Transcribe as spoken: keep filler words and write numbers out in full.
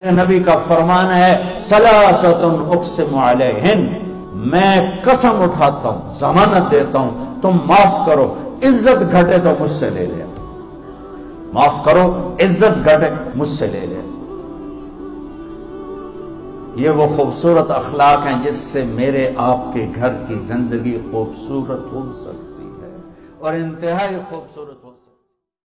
नबी का फरमान है, सलासतुन उक़सिमु अलैहिन, मैं कसम उठाता हूं, जमानत देता हूं, तुम माफ करो, इज्जत घटे तो मुझसे ले ले, माफ करो, इज्जत घटे मुझसे ले ले। ये वो खूबसूरत अखलाक हैं जिससे मेरे आपके घर की जिंदगी खूबसूरत हो सकती है और इंतहाई खूबसूरत हो सकती है।